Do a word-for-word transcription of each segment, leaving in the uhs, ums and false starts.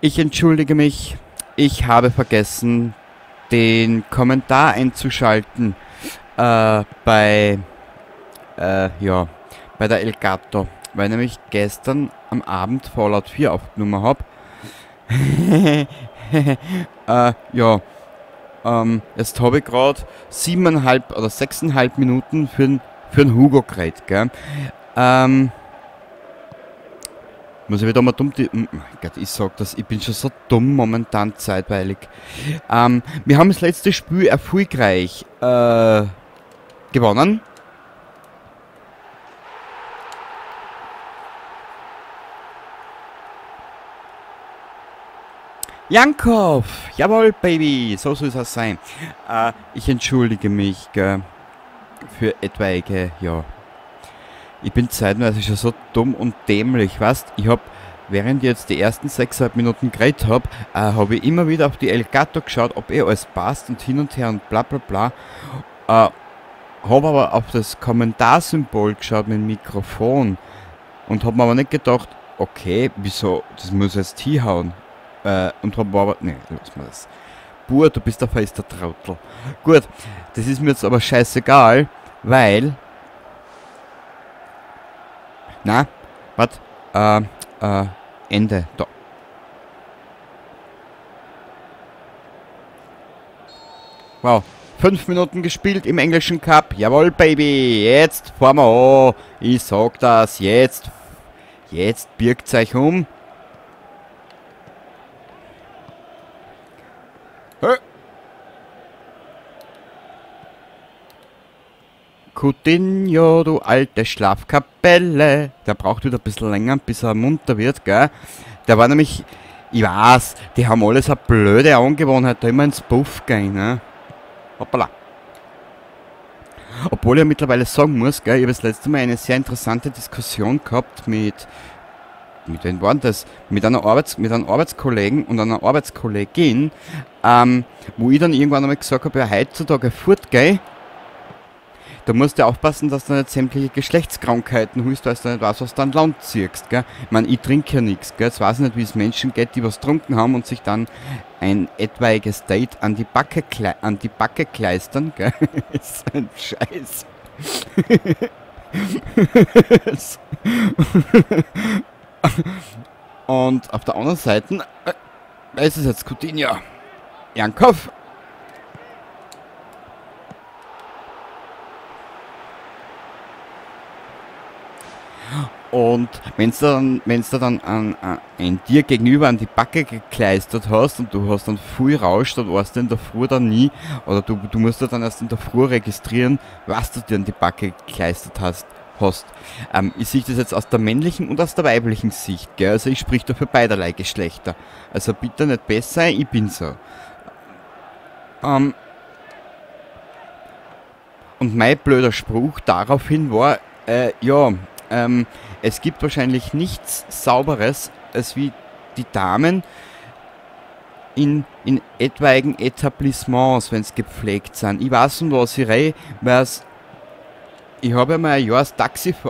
Ich entschuldige mich, ich habe vergessen, den Kommentar einzuschalten äh, bei, äh, ja, bei der Elgato, weil nämlich gestern am Abend Fallout vier aufgenommen habe. äh, ja, ähm, jetzt habe ich gerade siebeneinhalb oder sechseinhalb Minuten für, für den Hugo geredet, gell? Ähm, muss ich wieder mal dumm... Die, oh Gott, ich sag das, ich bin schon so dumm momentan zeitweilig. Ähm, wir haben das letzte Spiel erfolgreich äh, gewonnen. Jankov! Jawohl, Baby! So soll es sein. Äh, ich entschuldige mich, gell, für etwaige, ja... Ich bin zeitweise schon so dumm und dämlich, weißt? Ich hab, während ich jetzt die ersten sechseinhalb Minuten geredet habe, äh, habe ich immer wieder auf die Elgato geschaut, ob eh alles passt und hin und her und bla bla bla. Äh, habe aber auf das Kommentarsymbol geschaut mit dem Mikrofon und habe mir aber nicht gedacht, okay, wieso, das muss jetzt hinhauen. Äh, und habe aber, ne, lass mal das. Bur, du bist der fester Trottel. Gut, das ist mir jetzt aber scheißegal, weil... Na, was? Äh, äh, Ende. Da. Wow. Fünf Minuten gespielt im englischen Cup. Jawohl, Baby. Jetzt fahren wir an. Ich sag das. Jetzt. Jetzt birgt euch um. Hey. Coutinho, du alte Schlafkapelle. Der braucht wieder ein bisschen länger, bis er munter wird, gell? Der war nämlich, ich weiß, die haben alles eine blöde Angewohnheit, da immer ins Puff gehen, ne? Hoppala. Obwohl ich ja mittlerweile sagen muss, gell, ich habe das letzte Mal eine sehr interessante Diskussion gehabt mit, mit wem war das? Mit einer Arbeits, mit einem Arbeitskollegen und einer Arbeitskollegin, ähm, wo ich dann irgendwann einmal gesagt habe, ja, heutzutage fortgehen. Da musst du aufpassen, dass du nicht sämtliche Geschlechtskrankheiten holst, weil du nicht weißt, was du an Land ziehst, gell? Ich meine, ich trinke ja nichts, gell? Jetzt weiß ich nicht, wie es Menschen geht, die was getrunken haben und sich dann ein etwaiges Date an die Backe, an die Backe kleistern, gell? Ist ein Scheiß. Und auf der anderen Seite, äh, wer ist es jetzt? Coutinho. Jankov. Und wenn du dann, wenn's du dann an, an, an dir gegenüber an die Backe gekleistert hast und du hast dann viel Rausch, dann weißt du in der Früh dann nie, oder du, du musst dann erst in der Früh registrieren, was du dir an die Backe gekleistert hast. hast. Ähm, ich sehe das jetzt aus der männlichen und aus der weiblichen Sicht, gell? Also ich sprich da für beiderlei Geschlechter. Also bitte nicht besser, ich bin so. Ähm, und mein blöder Spruch daraufhin war, äh, ja, ähm, es gibt wahrscheinlich nichts Sauberes, als wie die Damen in, in etwaigen Etablissements, wenn es gepflegt sind. Ich weiß schon, was ich rede, weil ich habe ja mal ein Jahr als Taxifahrer.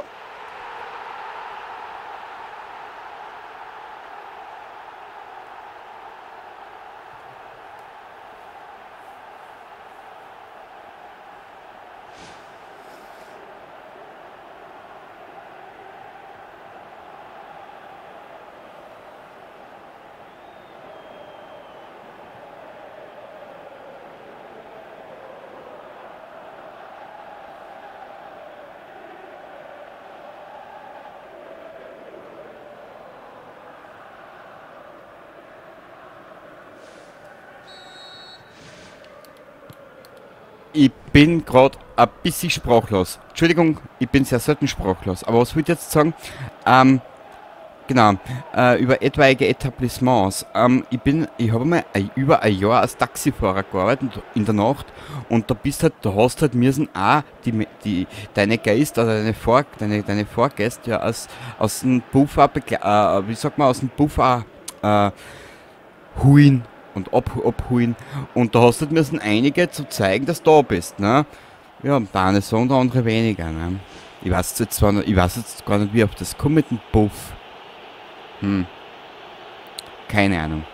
Ich bin gerade ein bisschen sprachlos. Entschuldigung, ich bin sehr selten sprachlos. Aber was würde ich jetzt sagen? Ähm, genau, äh, über etwaige Etablissements. Ähm, ich bin, ich habe mal ein, über ein Jahr als Taxifahrer gearbeitet in der Nacht und da bist halt, da hast halt müssen auch die, die, deine Geist oder deine, Vor, deine, deine Vorgäste ja aus, aus dem Puffer, äh, wie sagt man, aus dem Puffer äh, holen und ab, abholen. Und da hast du müssen einige zu zeigen, dass du da bist, ne? Ja, der eine so und der andere weniger, ne? Ich weiß jetzt zwar noch, ich weiß jetzt gar nicht, wie auf das kommt mit dem Puff. Hm. Keine Ahnung.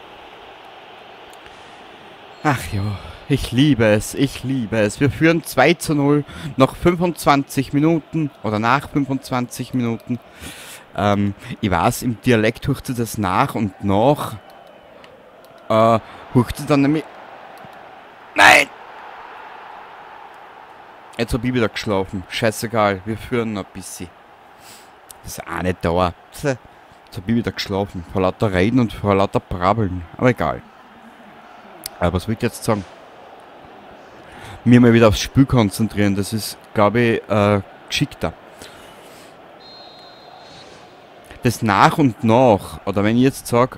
Ach ja, ich liebe es, ich liebe es. Wir führen zwei zu null, noch fünfundzwanzig Minuten oder nach fünfundzwanzig Minuten. Ähm, ich weiß, im Dialekt hört sie das nach und nach. Äh, hört sie dann nämlich... Nein! Jetzt hab ich wieder geschlafen. Scheißegal, wir führen noch ein bisschen. Das ist auch nicht dauert. Jetzt hab ich wieder geschlafen. Vor lauter Reden und vor lauter Brabbeln. Aber egal. Aber was will ich jetzt sagen? Mir mal wieder aufs Spiel konzentrieren. Das ist, glaube ich, äh, geschickter. Das nach und nach, oder wenn ich jetzt sage,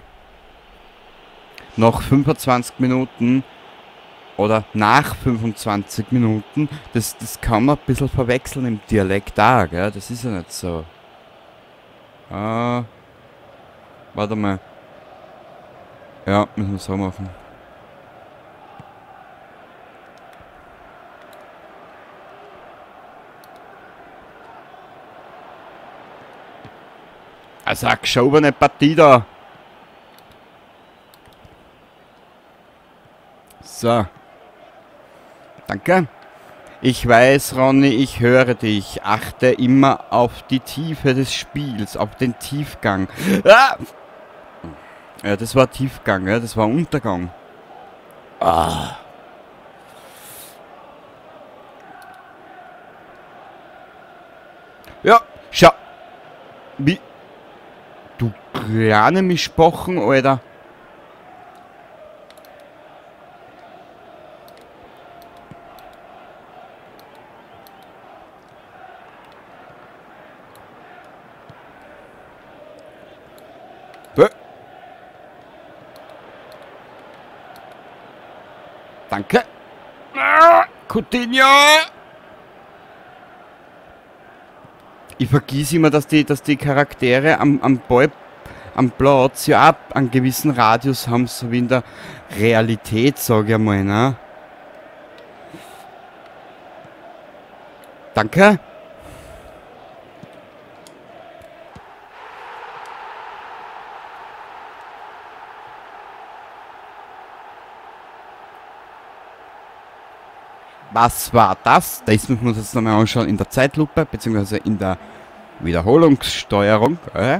nach fünfundzwanzig Minuten oder nach fünfundzwanzig Minuten, das, das kann man ein bisschen verwechseln im Dialekt auch, gell? Das ist ja nicht so. Ah, warte mal. Ja, müssen wir so machen. Also eine geschobene Partie da. So. Danke. Ich weiß, Ronny, ich höre dich. Achte immer auf die Tiefe des Spiels, auf den Tiefgang. Ah! Ja, das war Tiefgang, ja, das war Untergang. Ah. Ja, schau. Wie... Du kleine Mischbochen, Alter. Bö. Danke. Ah, Coutinho. Ich vergieße immer, dass die, dass die Charaktere am, am Ball, am Platz ja auch einen gewissen Radius haben, so wie in der Realität, sage ich mal, ne? Danke. Was war das? Das müssen wir uns jetzt nochmal anschauen in der Zeitlupe, beziehungsweise in der Wiederholungssteuerung. Äh?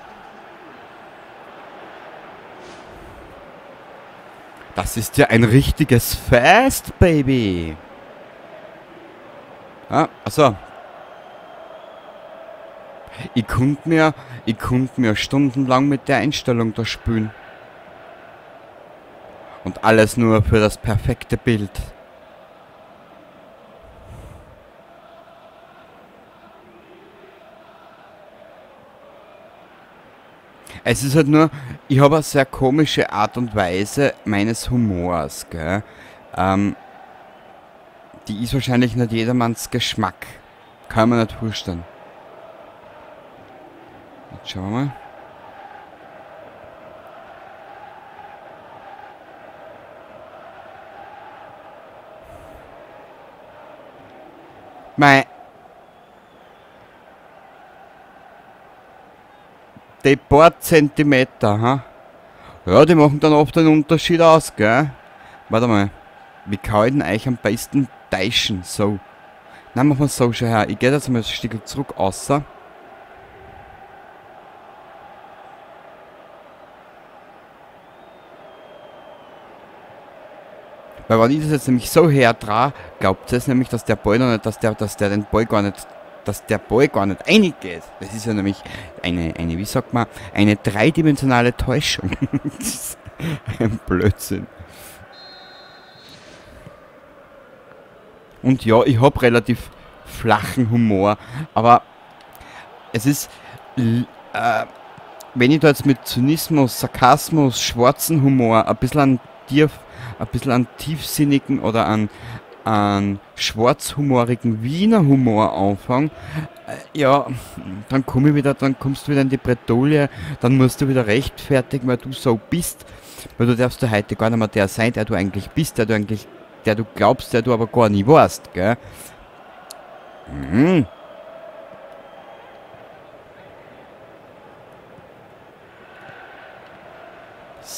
Das ist ja ein richtiges Fest, Baby. Ah, achso. Ich konnte mir, ich konnte mir stundenlang mit der Einstellung da spielen. Und alles nur für das perfekte Bild. Es ist halt nur, ich habe eine sehr komische Art und Weise meines Humors, gell? Ähm, die ist wahrscheinlich nicht jedermanns Geschmack. Kann man nicht vorstellen. Jetzt schauen wir mal. Mei. Die paar Zentimeter, ha? Ja, die machen dann oft einen Unterschied aus, gell? Warte mal. Wie kann ich denn euch am besten täuschen? So. Nein, machen wir so schon her. Ich gehe jetzt mal ein Stück zurück, außer. Weil wenn ich das jetzt nämlich so herdra, glaubt es nämlich, dass der Ball noch nicht, dass der, dass der den Ball gar nicht, dass der Ball gar nicht reingeht. Das ist ja nämlich eine, eine, wie sagt man, eine dreidimensionale Täuschung. Das ist ein Blödsinn. Und ja, ich habe relativ flachen Humor, aber es ist, äh, wenn ich da jetzt mit Zynismus, Sarkasmus, schwarzen Humor, ein bisschen an tief, ein bisschen an tiefsinnigen oder an, an schwarzhumorigen Wiener Humor anfange, äh, ja, dann komme ich wieder, dann kommst du wieder in die Bredouille, dann musst du wieder rechtfertigen, weil du so bist, weil du darfst du heute gar nicht mehr der sein, der du eigentlich bist, der du eigentlich, der du glaubst, der du aber gar nie warst, gell? Mhm.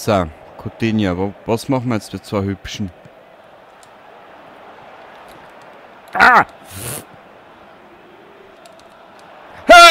So, Coutinho, wo, was machen wir jetzt mit zwei Hübschen? Ah! Ha!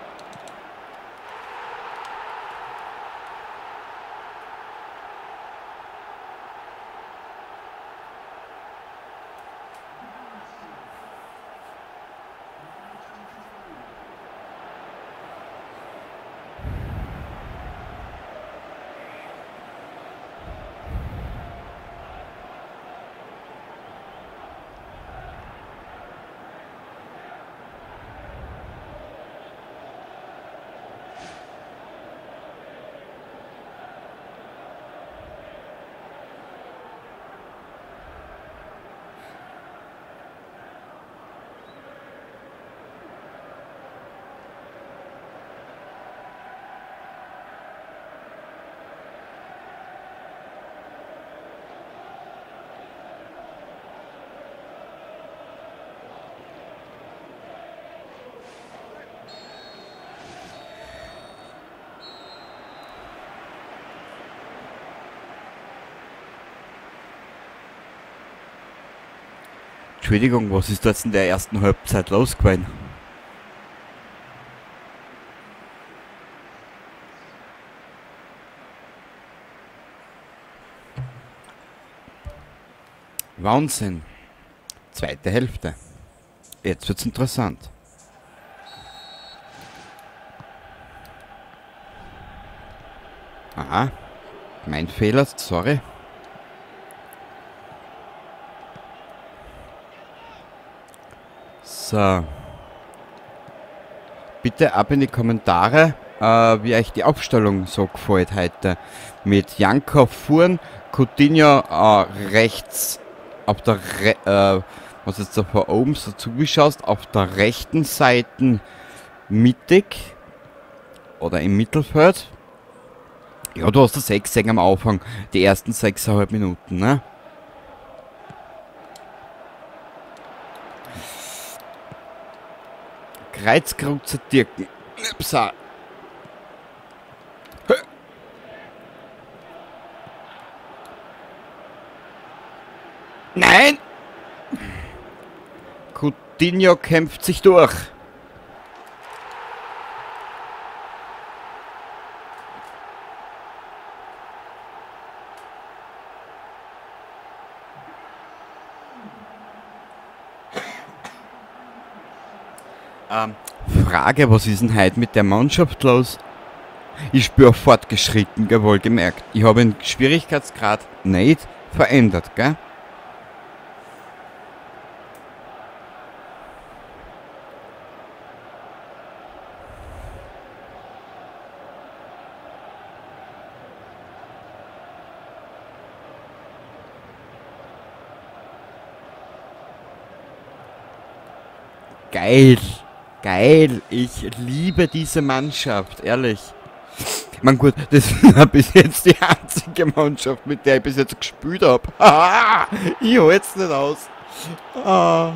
Entschuldigung, was ist jetzt in der ersten Halbzeit los gewesen? Wahnsinn. Zweite Hälfte. Jetzt wird's interessant. Aha. Mein Fehler, sorry. So. Bitte ab in die Kommentare, äh, wie euch die Aufstellung so gefällt heute. Mit Janko vorn, Coutinho äh, rechts auf der Re äh, was jetzt da von oben so zugeschaust, auf der rechten Seite mittig oder im Mittelfeld. Ja, du hast das sechs gesehen am Anfang, die ersten sechseinhalb Minuten, ne? Kreuzkreuzer Dirken. Upsa. Nein! Coutinho kämpft sich durch. Ähm, Frage, was ist denn heute mit der Mannschaft los? Ich spüre fortgeschritten, gell, wohlgemerkt. Ich habe den Schwierigkeitsgrad nicht verändert, gell? Geil, geil, ich liebe diese Mannschaft, ehrlich. Ich meine, gut, das ist bis jetzt die einzige Mannschaft, mit der ich bis jetzt gespielt habe. Ich halte es nicht aus. Ah.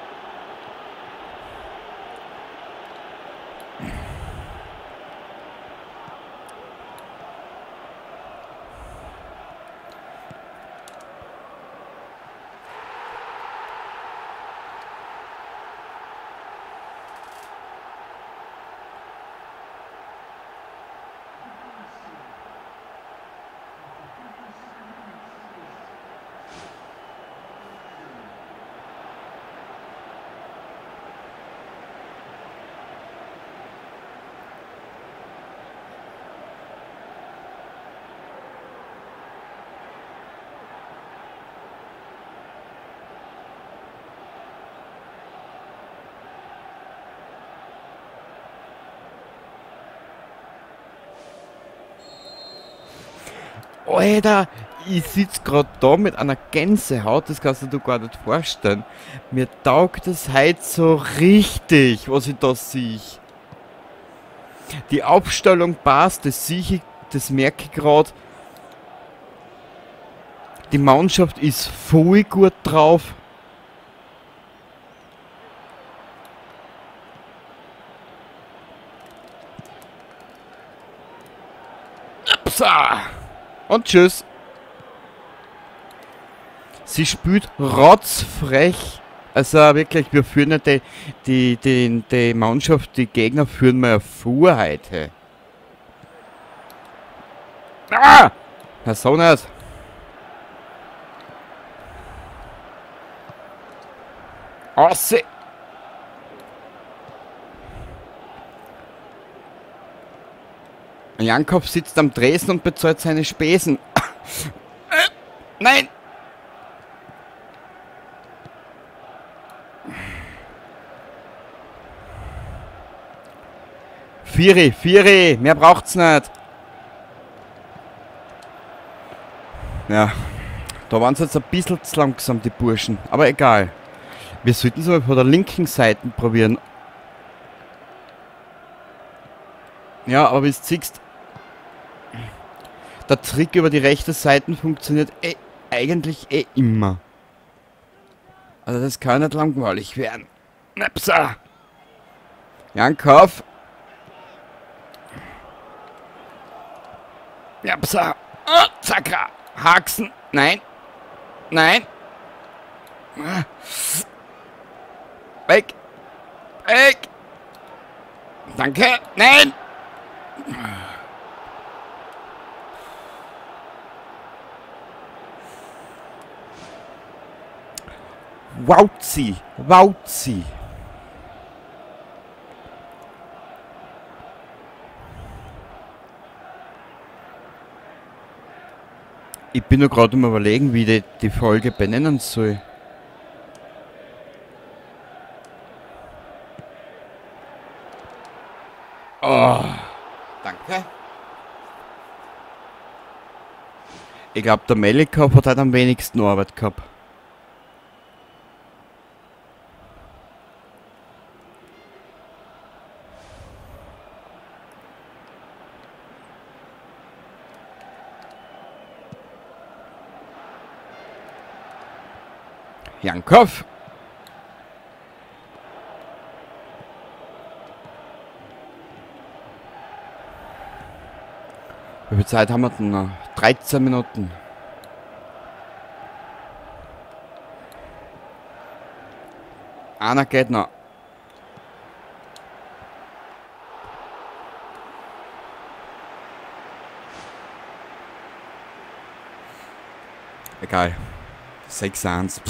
Alter, ich sitze gerade da mit einer Gänsehaut, das kannst du dir gar nicht vorstellen. Mir taugt es heute so richtig, was ich da sehe. Die Aufstellung passt, das sehe ich, das merke ich gerade. Die Mannschaft ist voll gut drauf. Upsa. Und tschüss. Sie spielt rotzfrech. Also wirklich, wir führen ja die, die, die, die Mannschaft, die Gegner führen wir ja vor heute. Ah! Na so nicht. Ausseh! Jankov sitzt am Tresen und bezahlt seine Spesen. Nein! Vieri, Vieri, mehr braucht's nicht. Ja, da waren sie jetzt ein bisschen zu langsam, die Burschen. Aber egal. Wir sollten es mal von der linken Seite probieren. Ja, aber wie du siehst, der Trick über die rechte Seite funktioniert eh, eigentlich eh immer. Also das kann nicht langweilig werden. Nepsa! Jankov! Nepsa! Oh, Zakra! Haxen! Nein! Nein! Weg! Weg! Danke! Nein! Wauzi! Wauzi! Ich bin nur gerade am Überlegen, wie ich die Folge benennen soll. Oh, danke. Ich glaube, der Melikov hat halt am wenigsten Arbeit gehabt. Jankov. Wie viel Zeit haben wir denn noch? dreizehn Minuten. Einer geht noch. Egal. sechs eins.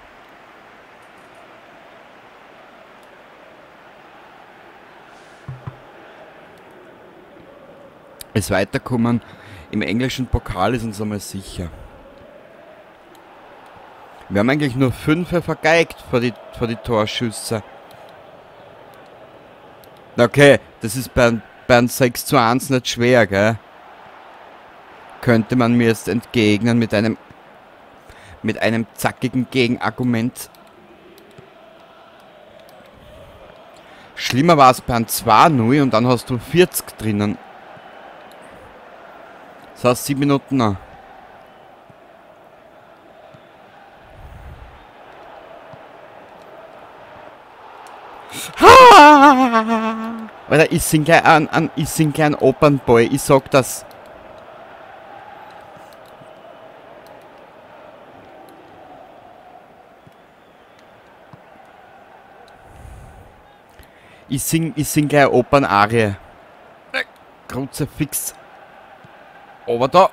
Das Weiterkommen im englischen Pokal ist uns einmal sicher. Wir haben eigentlich nur fünf vergeigt vor die, vor die Torschüsse. Okay, das ist bei, bei einem sechs zu eins nicht schwer, gell? Könnte man mir jetzt entgegnen mit einem mit einem zackigen Gegenargument. Schlimmer war es bei einem zwei null und dann hast du vierzig drinnen. Das heißt sieben Minuten noch. Alter, ich sing gleich an, an ich sing gleich an Opernboy, ich sag das. Ich sing, ich sing gleich Opernarie. Kruzifix. Aber da.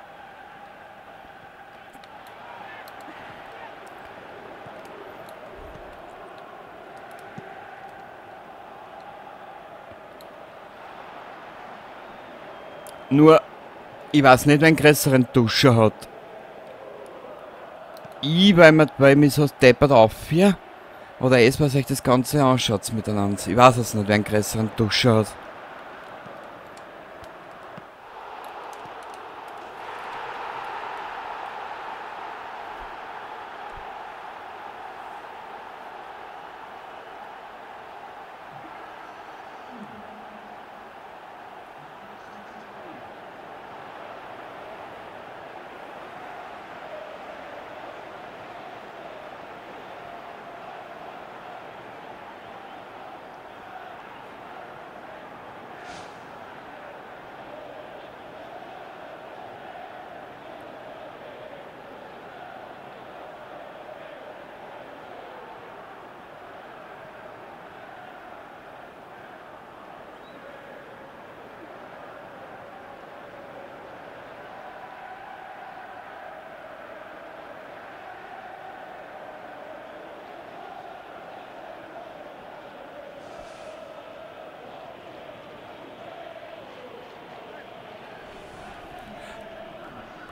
Nur, ich weiß nicht, wer einen größeren Duscher hat. Ich, weil, man, weil ich mich so deppert aufführe. Oder es, was euch das Ganze anschaut miteinander. Ich weiß es nicht, wer einen größeren Duscher hat.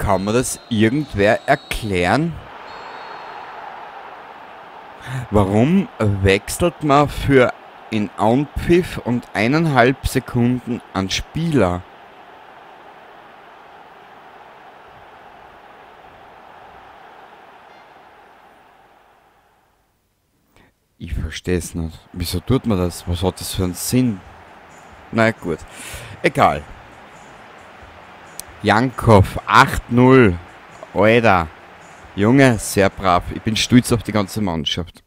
Kann mir das irgendwer erklären? Warum wechselt man für in Anpfiff und eineinhalb Sekunden an Spieler? Ich verstehe es nicht. Wieso tut man das? Was hat das für einen Sinn? Na gut. Egal. Jankow, acht null. Alter. Junge, sehr brav. Ich bin stolz auf die ganze Mannschaft.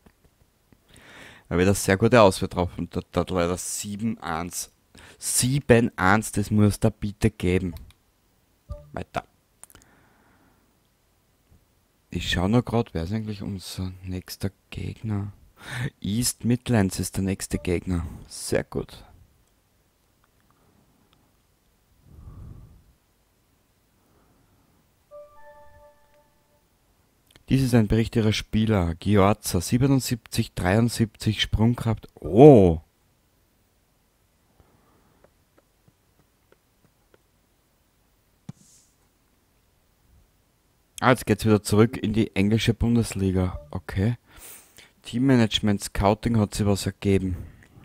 Da wird das sehr gute Auswahl drauf. Und da hat leider sieben eins. sieben eins, das muss da bitte geben. Weiter. Ich schaue noch gerade, wer ist eigentlich unser nächster Gegner? East Midlands ist der nächste Gegner. Sehr gut. Dies ist ein Bericht ihrer Spieler. Giorza, siebenundsiebzig, dreiundsiebzig, Sprungkraft. Oh! Ah, jetzt geht's wieder zurück in die englische Bundesliga. Okay. Teammanagement, Scouting hat sich was ergeben.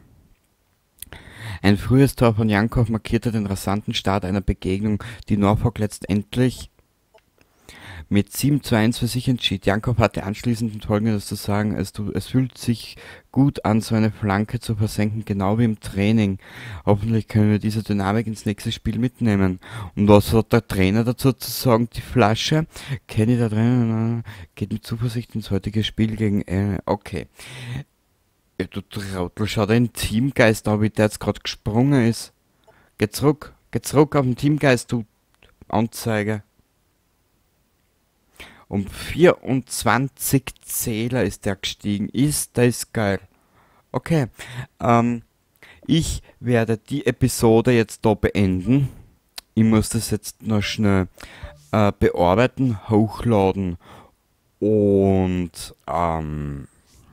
Ein frühes Tor von Jankow markierte den rasanten Start einer Begegnung, die Norfolk letztendlich mit sieben zu eins für sich entschied. Jankow hatte anschließend Folgendes zu sagen: es, es fühlt sich gut an, so eine Flanke zu versenken, genau wie im Training. Hoffentlich können wir diese Dynamik ins nächste Spiel mitnehmen. Und was hat der Trainer dazu zu sagen? Die Flasche? Kenny, der Trainer, geht mit Zuversicht ins heutige Spiel gegen... Äh, okay. Ja, du Trottel, schau deinen Teamgeist an, wie der jetzt gerade gesprungen ist. Geh zurück, geh zurück auf den Teamgeist, du Anzeige. Um vierundzwanzig Zähler ist der gestiegen. Ist das geil. Okay. Ähm, ich werde die Episode jetzt da beenden. Ich muss das jetzt noch schnell äh, bearbeiten, hochladen und ähm,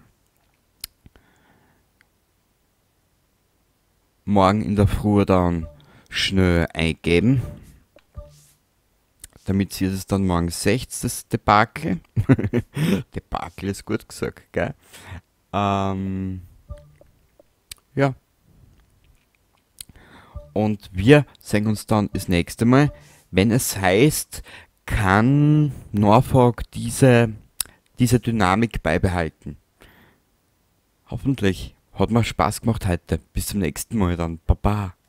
morgen in der Früh dann schnell eingeben. Damit sie es dann morgen seht, das Debakel. Debakel ist gut gesagt, gell? Ähm, ja. Und wir sehen uns dann das nächste Mal, wenn es heißt, kann Norfolk diese, diese Dynamik beibehalten. Hoffentlich. Hat mir Spaß gemacht heute. Bis zum nächsten Mal dann. Baba.